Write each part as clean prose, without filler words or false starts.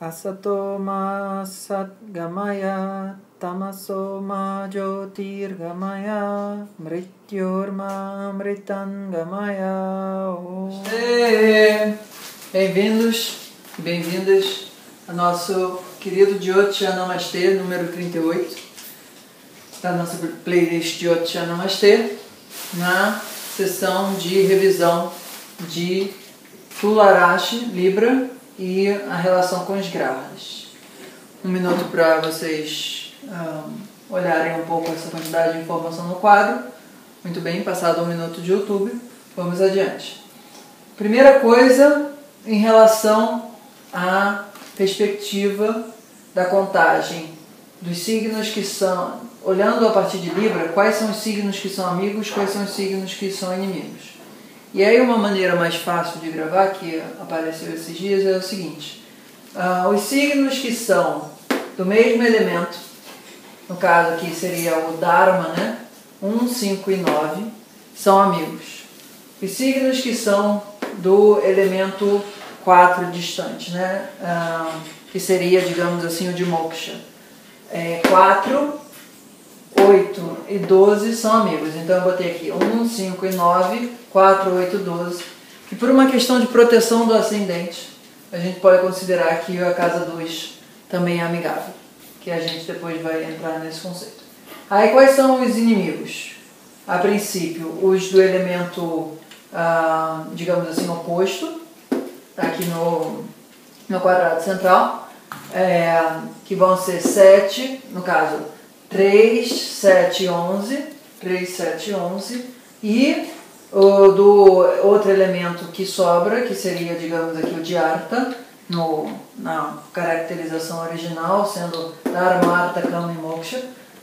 Asato ma satgamaya tamaso ma jyotirgamaya mrityorma mritangamaya. Bem-vindos e bem-vindas ao nosso querido Jyotisha Namastê número 38 da nossa playlist Jyotisha Namastê, na sessão de revisão de Tularashi, Libra, e a relação com os grahas. Um minuto para vocês olharem um pouco essa quantidade de informação no quadro. Muito bem, passado um minuto de YouTube, vamos adiante. Primeira coisa, em relação à perspectiva da contagem dos signos que são, olhando a partir de Libra, quais são os signos que são amigos, quais são os signos que são inimigos. E aí uma maneira mais fácil de gravar, que apareceu esses dias, é o seguinte. Os signos que são do mesmo elemento, no caso aqui seria o Dharma, né? 1, 5 e 9, são amigos. Os signos que são do elemento 4 distante, né? Que seria, digamos assim, o de Moksha. 4, 8 e 12 são amigos. Então eu botei aqui 1, 5 e 9, 4, 8, 12. E por uma questão de proteção do ascendente, a gente pode considerar que a casa 2 também é amigável. Que a gente depois vai entrar nesse conceito. Aí quais são os inimigos? A princípio, os do elemento, digamos assim, oposto. Aqui no quadrado central. Que vão ser 7, no caso 3, 7, 11, 3, 7, 11, e o do outro elemento que sobra, que seria, digamos aqui, o de Artha, na caracterização original, sendo Dharma, Artha, Kama e Moksha,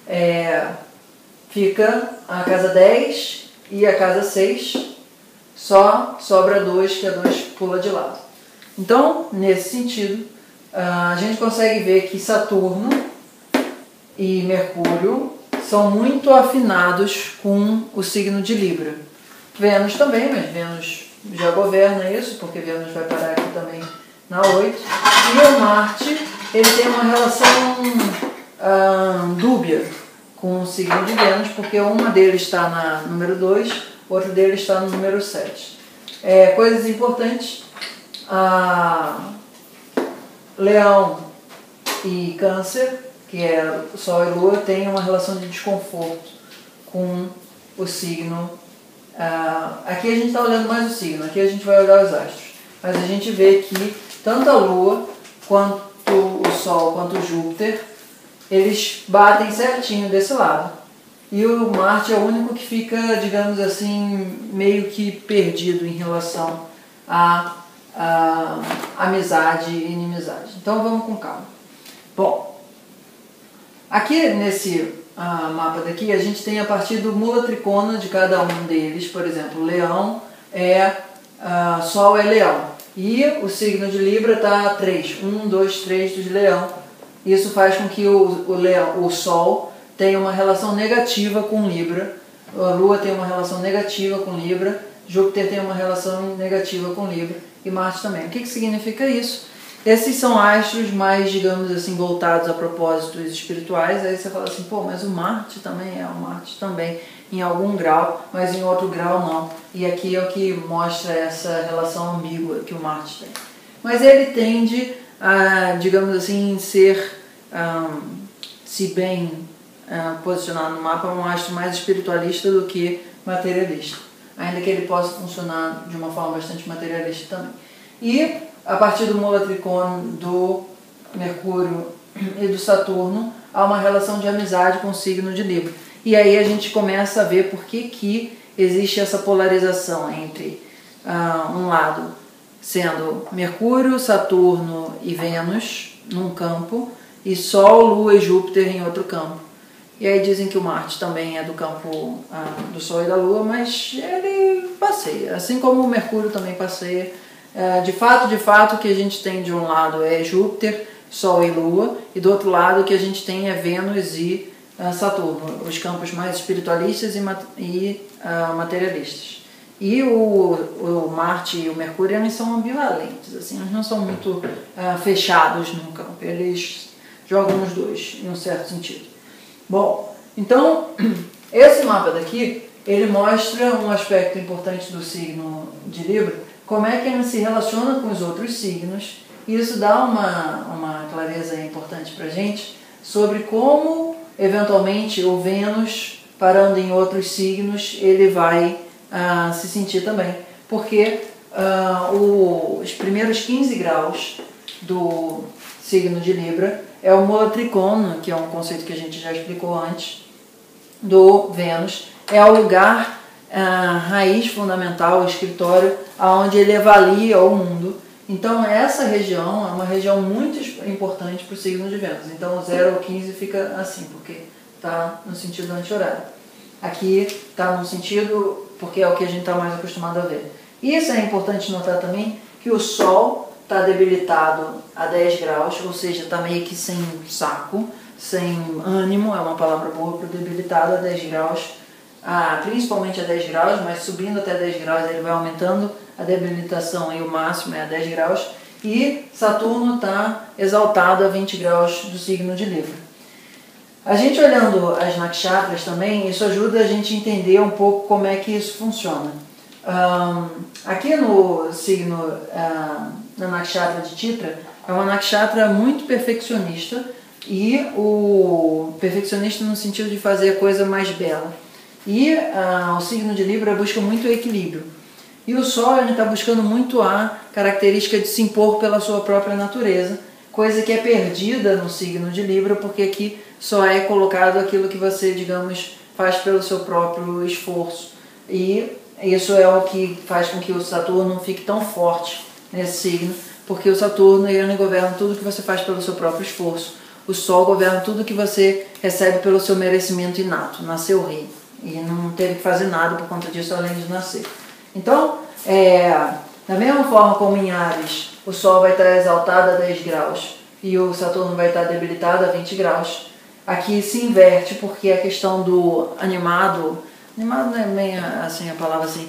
fica a casa 10 e a casa 6, só sobra 2, que a 2 pula de lado. Então, nesse sentido, a gente consegue ver que Saturno e Mercúrio são muito afinados com o signo de Libra. Vênus também, mas Vênus já governa isso, porque Vênus vai parar aqui também na 8. E o Marte, ele tem uma relação dúbia com o signo de Vênus, porque uma dele está na número 2, outro dele está no número 7. Coisas importantes, Leão e Câncer, que é Sol e Lua, tem uma relação de desconforto com o signo. Aqui a gente está olhando mais o signo, aqui a gente vai olhar os astros. Mas a gente vê que tanto a Lua, quanto o Sol, quanto o Júpiter, eles batem certinho desse lado. E o Marte é o único que fica, digamos assim, meio que perdido em relação a amizade e inimizade. Então vamos com calma. Bom, aqui nesse mapa daqui a gente tem a partir do mula tricona de cada um deles. Por exemplo, Leão Sol é Leão e o signo de Libra está 3, 1, 2, 3 dos Leão. Isso faz com que o Sol tenha uma relação negativa com Libra, a Lua tem uma relação negativa com Libra, Júpiter tem uma relação negativa com Libra e Marte também. O que significa isso? Esses são astros mais, digamos assim, voltados a propósitos espirituais. Aí você fala assim, pô, mas o Marte também em algum grau, mas em outro grau não. E aqui é o que mostra essa relação ambígua que o Marte tem. Mas ele tende a, digamos assim, ser, se bem posicionado no mapa, um astro mais espiritualista do que materialista. Ainda que ele possa funcionar de uma forma bastante materialista também. E a partir do mula tricona do Mercúrio e do Saturno, há uma relação de amizade com o signo de Libra. E aí a gente começa a ver por que existe essa polarização entre um lado sendo Mercúrio, Saturno e Vênus num campo, e Sol, Lua e Júpiter em outro campo. E aí dizem que o Marte também é do campo do Sol e da Lua, mas ele passeia, assim como o Mercúrio também passeia. De fato, o que a gente tem de um lado é Júpiter, Sol e Lua, e do outro lado o que a gente tem é Vênus e Saturno, os campos mais espiritualistas e materialistas. E o Marte e o Mercúrio, eles são ambivalentes, assim, eles não são muito fechados no campo, eles jogam nos dois, em um certo sentido. Bom, então, esse mapa daqui, ele mostra um aspecto importante do signo de Libra, como é que ele se relaciona com os outros signos, e isso dá uma clareza importante para a gente sobre como, eventualmente, o Vênus, parando em outros signos, ele vai se sentir também. Porque os primeiros 15 graus do signo de Libra é o Mulatricona, que é um conceito que a gente já explicou antes, do Vênus. É o lugar raiz fundamental, o escritório, onde ele avalia o mundo. Então essa região é uma região muito importante para o signo de Vênus. Então o 0 ao 15 fica assim, porque está no sentido anti-horário. Aqui está no sentido, porque é o que a gente está mais acostumado a ver. E isso é importante notar também, que o Sol está debilitado a 10 graus, ou seja, está meio que sem saco, sem ânimo, é uma palavra boa para o debilitado a 10 graus, principalmente a 10 graus, mas subindo até 10 graus ele vai aumentando a debilitação, e o máximo é a 10 graus, e Saturno está exaltado a 20 graus do signo de Libra. A gente olhando as nakshatras também, isso ajuda a gente a entender um pouco como é que isso funciona. Aqui no signo, na nakshatra de Chitra, é uma nakshatra muito perfeccionista, e o perfeccionista no sentido de fazer a coisa mais bela. E o signo de Libra busca muito o equilíbrio. E o Sol está buscando muito a característica de se impor pela sua própria natureza, coisa que é perdida no signo de Libra, porque aqui só é colocado aquilo que você, digamos, faz pelo seu próprio esforço. E isso é o que faz com que o Saturno fique tão forte nesse signo, porque o Saturno ele governa tudo que você faz pelo seu próprio esforço. O Sol governa tudo que você recebe pelo seu merecimento inato, nasceu rei. E não teve que fazer nada por conta disso, além de nascer. Então, da mesma forma como em Áries, o Sol vai estar exaltado a 10 graus e o Saturno vai estar debilitado a 20 graus, aqui se inverte, porque a questão do animado não é bem assim a palavra assim,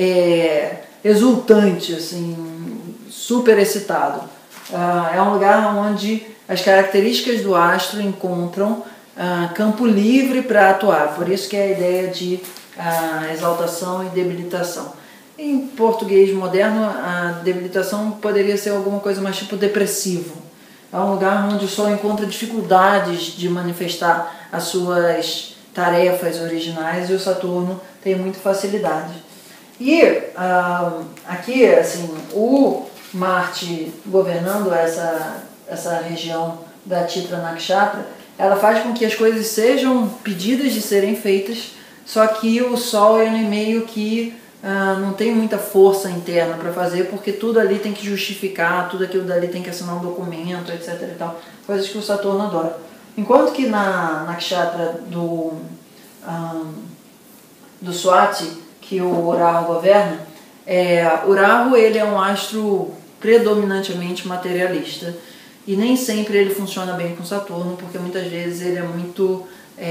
exultante, assim, super excitado. É um lugar onde as características do astro encontram campo livre para atuar, por isso que é a ideia de exaltação e debilitação. Em português moderno, a debilitação poderia ser alguma coisa mais tipo depressivo. É um lugar onde o Sol encontra dificuldades de manifestar as suas tarefas originais e o Saturno tem muita facilidade. E aqui, assim, o Marte governando essa região da Chitra Nakshatra, ela faz com que as coisas sejam pedidas de serem feitas, só que o Sol ele meio que não tem muita força interna para fazer, porque tudo ali tem que justificar, tudo aquilo dali tem que assinar um documento, etc. e tal, coisas que o Saturno adora. Enquanto que na nakshatra do Swati, que o Rahu governa, o Rahu ele é um astro predominantemente materialista, e nem sempre ele funciona bem com Saturno, porque muitas vezes ele é muito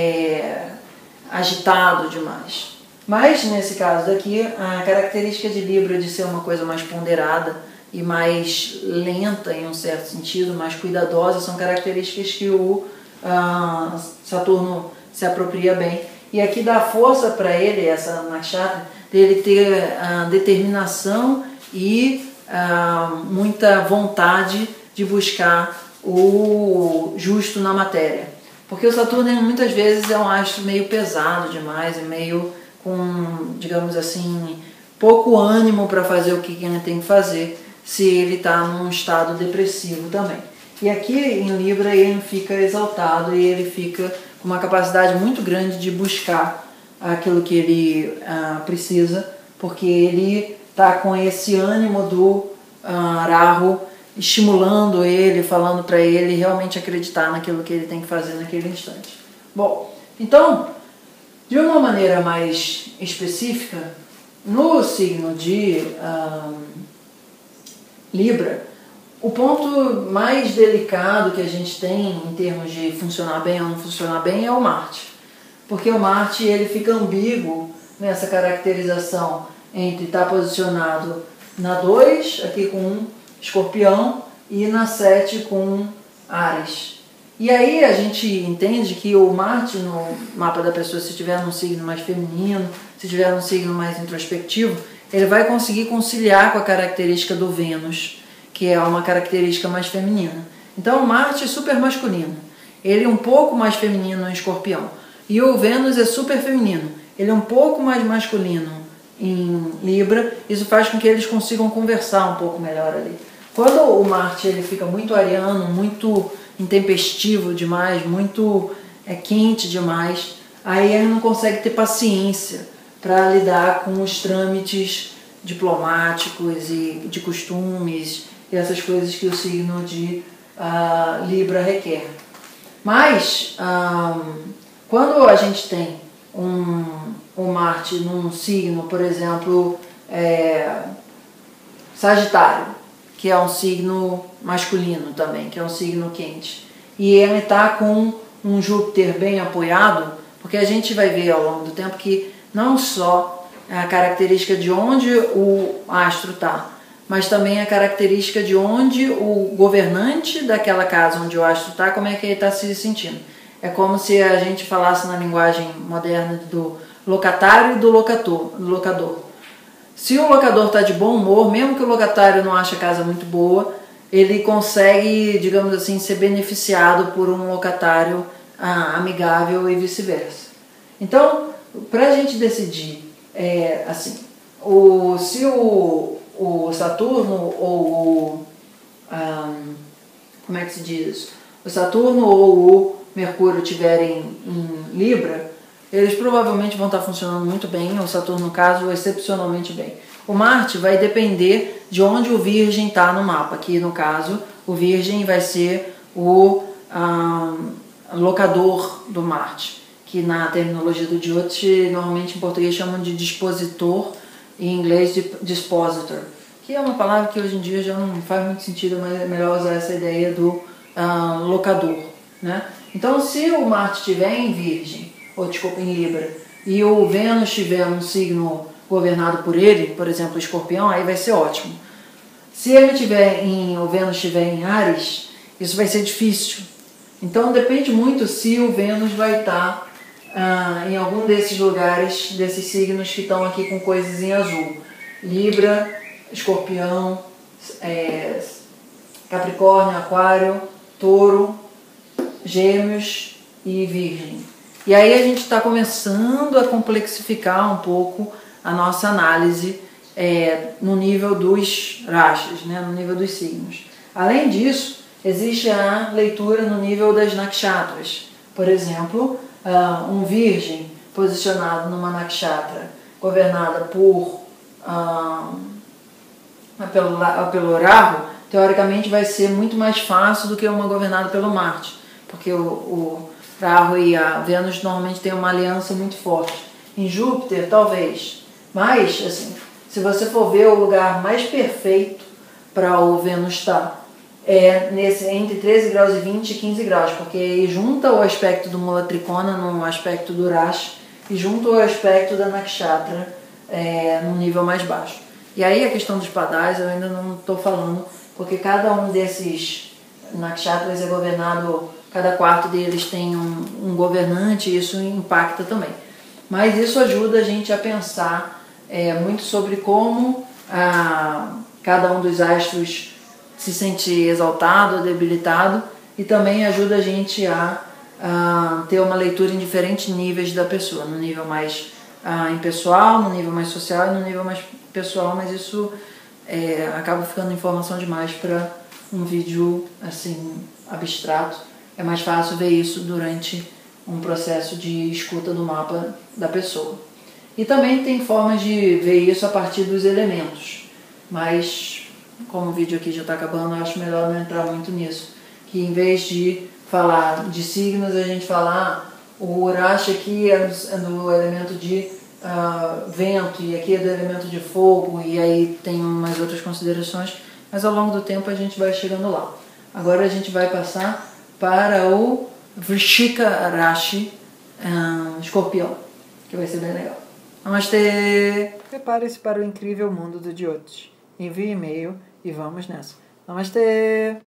agitado demais. Mas, nesse caso daqui, a característica de Libra de ser uma coisa mais ponderada e mais lenta, em um certo sentido, mais cuidadosa, são características que o Saturno se apropria bem. E aqui dá força para ele, essa nakshatra, dele ter determinação e muita vontade de buscar o justo na matéria. Porque o Saturno, muitas vezes, é um astro meio pesado demais, e meio com, digamos assim, pouco ânimo para fazer o que ele tem que fazer, se ele está num estado depressivo também. E aqui em Libra ele fica exaltado e ele fica com uma capacidade muito grande de buscar aquilo que ele precisa, porque ele está com esse ânimo do Rahu estimulando ele, falando para ele realmente acreditar naquilo que ele tem que fazer naquele instante. Bom, então, de uma maneira mais específica, no signo de Libra, o ponto mais delicado que a gente tem em termos de funcionar bem ou não funcionar bem é o Marte. Porque o Marte ele fica ambíguo nessa caracterização entre estar posicionado na 2, aqui com Escorpião, e na 7 com Áries. E aí a gente entende que o Marte no mapa da pessoa, se tiver num signo mais feminino, se tiver num signo mais introspectivo, ele vai conseguir conciliar com a característica do Vênus, que é uma característica mais feminina. Então o Marte é super masculino, ele é um pouco mais feminino em Escorpião. E o Vênus é super feminino, ele é um pouco mais masculino em Libra. Isso faz com que eles consigam conversar um pouco melhor ali. Quando o Marte ele fica muito ariano, muito intempestivo demais, muito quente demais, aí ele não consegue ter paciência para lidar com os trâmites diplomáticos e de costumes e essas coisas que o signo de Libra requer. Mas quando a gente tem um Marte num signo, por exemplo, Sagitário, que é um signo masculino também, que é um signo quente, e ele está com um Júpiter bem apoiado, porque a gente vai ver ao longo do tempo que não só a característica de onde o astro está, mas também a característica de onde o governante daquela casa onde o astro está, como é que ele está se sentindo. É como se a gente falasse na linguagem moderna do locatário e do locador. Se o locador está de bom humor, mesmo que o locatário não ache a casa muito boa, ele consegue, digamos assim, ser beneficiado por um locatário amigável e vice-versa. Então, para a gente decidir, se o Saturno ou como é que se diz? O Saturno ou o Mercúrio estiverem em Libra, eles provavelmente vão estar funcionando muito bem, o Saturno, no caso, excepcionalmente bem. O Marte vai depender de onde o Virgem está no mapa. Aqui, no caso, o Virgem vai ser o locador do Marte, que na terminologia do Jyotish, normalmente em português chamam de dispositor, em inglês de dispositor, que é uma palavra que hoje em dia já não faz muito sentido, mas é melhor usar essa ideia do locador, né? Então, se o Marte estiver em Virgem, em Libra, e o Vênus estiver num signo governado por ele, por exemplo, Escorpião, aí vai ser ótimo. Se o Vênus estiver em Áries, isso vai ser difícil. Então depende muito se o Vênus vai estar em algum desses lugares, desses signos que estão aqui com coisas em azul. Libra, Escorpião, Capricórnio, Aquário, Touro, Gêmeos e Virgem. E aí a gente está começando a complexificar um pouco a nossa análise no nível dos rashis, né, no nível dos signos. Além disso, existe a leitura no nível das nakshatras. Por exemplo, um Virgem posicionado numa nakshatra governada pelo Rahu, teoricamente vai ser muito mais fácil do que uma governada pelo Marte, porque o Rahu e a Vênus normalmente têm uma aliança muito forte. Em Júpiter, talvez. Mas, assim, se você for ver o lugar mais perfeito para o Vênus estar, entre 13 graus e 20 e 15 graus, porque aí junta o aspecto do Mula Trikona no aspecto do Rashi e junta o aspecto da Nakshatra no nível mais baixo. E aí a questão dos padais eu ainda não estou falando, porque cada um desses Nakshatras é governado, cada quarto deles tem um governante e isso impacta também. Mas isso ajuda a gente a pensar muito sobre como cada um dos astros se sente exaltado ou debilitado, e também ajuda a gente a ter uma leitura em diferentes níveis da pessoa, no nível mais impessoal, no nível mais social e no nível mais pessoal, mas isso acaba ficando informação demais para um vídeo assim abstrato. É mais fácil ver isso durante um processo de escuta do mapa da pessoa. E também tem formas de ver isso a partir dos elementos, mas como o vídeo aqui já está acabando, eu acho melhor não entrar muito nisso, que em vez de falar de signos, a gente falar o Urashi aqui é do elemento de vento, e aqui é do elemento de fogo, e aí tem umas outras considerações, mas ao longo do tempo a gente vai chegando lá. Agora a gente vai passar para o Vrishika Rashi Escorpião, que vai ser bem legal. Namastê! Prepare-se para o incrível mundo do Jyoti. Envie e-mail e vamos nessa. Namastê!